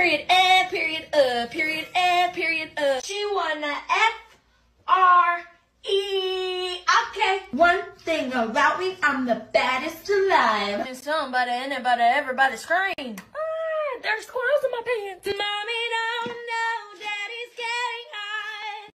Period, period, period, period, She wanna F-R-E. Okay. One thing about me, I'm the baddest alive. And somebody, anybody, everybody scream. Ah, there's squirrels in my pants. Mommy, don't